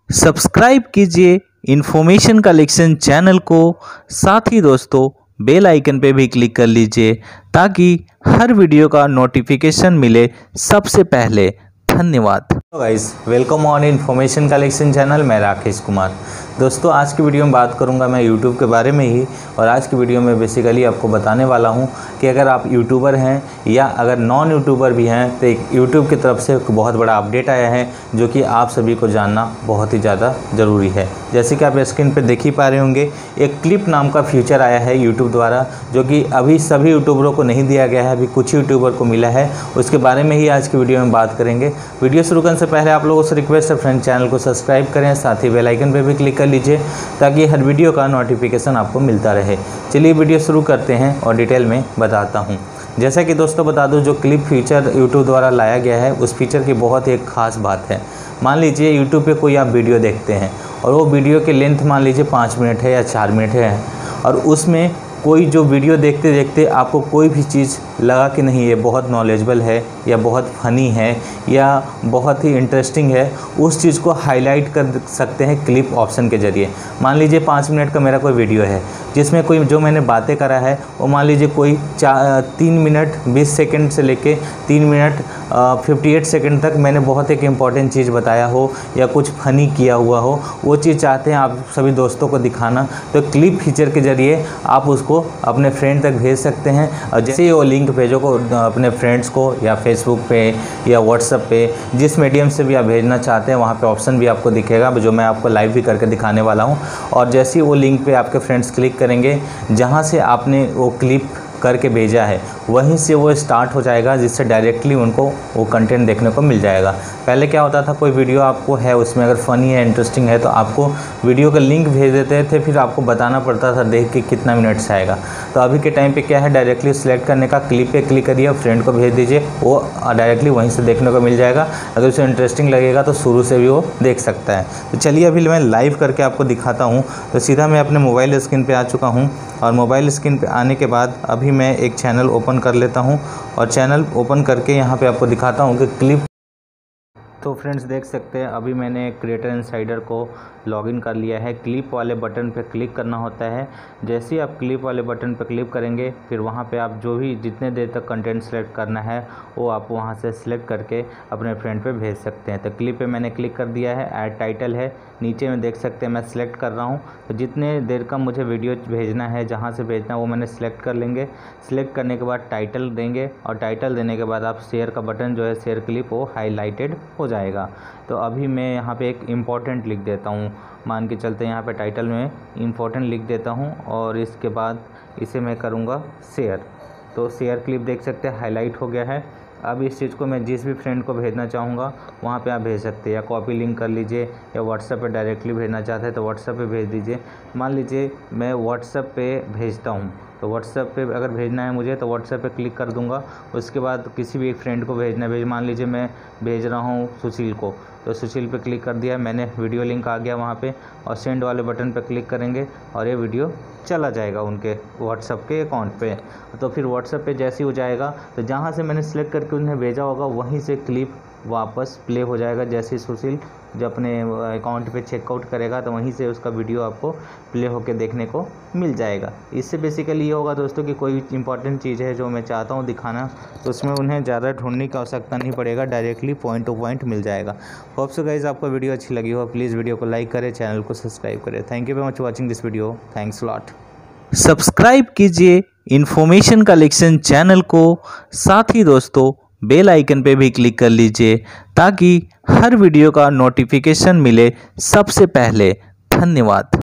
Subscribe कीजिए information collection channel को। साथ ही दोस्तों बेल आइकन पे भी क्लिक कर लीजिए ताकि हर वीडियो का नोटिफिकेशन मिले सबसे पहले। धन्यवाद। Guys, welcome on information collection channel. मैं राकेश कुमार। दोस्तों आज की वीडियो में बात करूंगा मैं यूट्यूब के बारे में ही। और आज की वीडियो में बेसिकली आपको बताने वाला हूं कि अगर आप यूट्यूबर हैं या अगर नॉन यूट्यूबर भी हैं तो एक यूट्यूब की तरफ से एक बहुत बड़ा अपडेट आया है जो कि आप सभी को जानना बहुत ही ज़्यादा ज़रूरी है। जैसे कि आप स्क्रीन पर देख ही पा रहे होंगे, एक क्लिप नाम का फीचर आया है यूट्यूब द्वारा, जो कि अभी सभी यूट्यूबरों को नहीं दिया गया है, अभी कुछ यूट्यूबर को मिला है। उसके बारे में ही आज की वीडियो में बात करेंगे। वीडियो शुरू करने से पहले आप लोगों से रिक्वेस्ट है फ्रेंड, चैनल को सब्सक्राइब करें, साथ ही बेल आइकन पर भी क्लिक कर लीजिए ताकि हर वीडियो का नोटिफिकेशन आपको मिलता रहे। चलिए वीडियो शुरू करते हैं और डिटेल में बताता हूं। जैसा कि दोस्तों बता दूं, जो क्लिप फीचर यूट्यूब द्वारा लाया गया है उस फीचर की बहुत एक ख़ास बात है। मान लीजिए यूट्यूब पे कोई आप वीडियो देखते हैं और वो वीडियो की लेंथ मान लीजिए 5 मिनट है या 4 मिनट है, और उसमें कोई जो वीडियो देखते देखते आपको कोई भी चीज़ लगा कि नहीं ये बहुत नॉलेजेबल है या बहुत फ़नी है या बहुत ही इंटरेस्टिंग है, उस चीज़ को हाईलाइट कर सकते हैं क्लिप ऑप्शन के ज़रिए। मान लीजिए 5 मिनट का मेरा कोई वीडियो है जिसमें कोई जो मैंने बातें करा है वो मान लीजिए कोई 3 मिनट 20 सेकंड से लेके 3 मिनट 58 सेकंड तक मैंने बहुत एक इम्पॉर्टेंट चीज़ बताया हो या कुछ फ़नी किया हुआ हो, वो चीज़ चाहते हैं आप सभी दोस्तों को दिखाना, तो क्लिप फीचर के ज़रिए आप उसको अपने फ्रेंड तक भेज सकते हैं। और जैसे ही वो लिंक भेजो को अपने फ्रेंड्स को या फेसबुक पे या व्हाट्सएप पे, जिस मीडियम से भी आप भेजना चाहते हैं, वहाँ पे ऑप्शन भी आपको दिखेगा जो मैं आपको लाइव भी करके दिखाने वाला हूँ। और जैसे ही वो लिंक पे आपके फ्रेंड्स क्लिक करेंगे, जहाँ से आपने वो क्लिप करके भेजा है वहीं से वो स्टार्ट हो जाएगा, जिससे डायरेक्टली उनको वो कंटेंट देखने को मिल जाएगा। पहले क्या होता था, कोई वीडियो आपको है उसमें अगर फ़नी है इंटरेस्टिंग है तो आपको वीडियो का लिंक भेज देते थे, फिर आपको बताना पड़ता था देख के कितना मिनट से आएगा। तो अभी के टाइम पे क्या है, डायरेक्टली सिलेक्ट करने का, क्लिप पे क्लिक करिए, फ्रेंड को भेज दीजिए, वो डायरेक्टली वहीं से देखने को मिल जाएगा। अगर उसे इंटरेस्टिंग लगेगा तो शुरू से भी वो देख सकता है। तो चलिए अभी मैं लाइव करके आपको दिखाता हूँ। तो सीधा मैं अपने मोबाइल स्क्रीन पर आ चुका हूँ और मोबाइल स्क्रीन पर आने के बाद अभी मैं एक चैनल ओपन कर लेता हूं और चैनल ओपन करके यहां पे आपको दिखाता हूं कि क्लिप। तो फ्रेंड्स देख सकते हैं अभी मैंने क्रिएटर इनसाइडर को लॉगिन कर लिया है। क्लिप वाले बटन पे क्लिक करना होता है। जैसे ही आप क्लिप वाले बटन पे क्लिक करेंगे, फिर वहाँ पे आप जो भी जितने देर तक कंटेंट सेलेक्ट करना है वो आप वहाँ से सिलेक्ट करके अपने फ्रेंड पे भेज सकते हैं। तो क्लिप पे मैंने क्लिक कर दिया है, ऐड टाइटल है, नीचे में देख सकते हैं मैं सिलेक्ट कर रहा हूँ। तो जितने देर का मुझे वीडियो भेजना है, जहाँ से भेजना है वो मैंने सिलेक्ट कर लेंगे। सिलेक्ट करने के बाद टाइटल देंगे और टाइटल देने के बाद आप शेयर का बटन जो है शेयर क्लिप वो हाईलाइटेड हो जाएगा। तो अभी मैं यहाँ पे एक इम्पॉर्टेंट लिख देता हूँ, मान के चलते यहाँ पे टाइटल में इम्पॉर्टेंट लिख देता हूँ और इसके बाद इसे मैं करूँगा शेयर। तो शेयर क्लिप देख सकते हैं हाईलाइट हो गया है। अब इस चीज़ को मैं जिस भी फ्रेंड को भेजना चाहूँगा वहाँ पे आप भेज सकते हैं, या कॉपी लिंक कर लीजिए, या व्हाट्सएप पे डायरेक्टली भेजना चाहते हैं तो व्हाट्सएप पे भेज दीजिए। मान लीजिए मैं व्हाट्सएप पे भेजता हूँ, तो व्हाट्सएप पे अगर भेजना है मुझे तो व्हाट्सएप पे क्लिक कर दूंगा। उसके बाद किसी भी एक फ्रेंड को भेजना है, मान लीजिए मैं भेज रहा हूँ सुशील को, तो सुशील पे क्लिक कर दिया मैंने, वीडियो लिंक आ गया वहाँ पे, और सेंड वाले बटन पे क्लिक करेंगे और ये वीडियो चला जाएगा उनके व्हाट्सएप के अकाउंट पे। तो फिर व्हाट्सएप पे जैसे ही हो जाएगा तो जहाँ से मैंने सेलेक्ट करके उन्हें भेजा होगा वहीं से क्लिप वापस प्ले हो जाएगा। जैसे ही सुशील जब अपने अकाउंट पे चेकआउट करेगा तो वहीं से उसका वीडियो आपको प्ले होकर देखने को मिल जाएगा। इससे बेसिकली ये होगा दोस्तों कि कोई इंपॉर्टेंट चीज़ है जो मैं चाहता हूँ दिखाना, तो उसमें उन्हें ज़्यादा ढूंढने की आवश्यकता नहीं पड़ेगा, डायरेक्टली पॉइंट टू पॉइंट मिल जाएगा। होप सो गाइस आपको वीडियो अच्छी लगी हो, प्लीज़ वीडियो को लाइक करें, चैनल को सब्सक्राइब करें। Thank you very much watching this video. Thanks lot. Subscribe कीजिए इन्फॉर्मेशन कलेक्शन चैनल को। साथ ही दोस्तों बेल आइकन पे भी क्लिक कर लीजिए ताकि हर वीडियो का नोटिफिकेशन मिले सबसे पहले। धन्यवाद।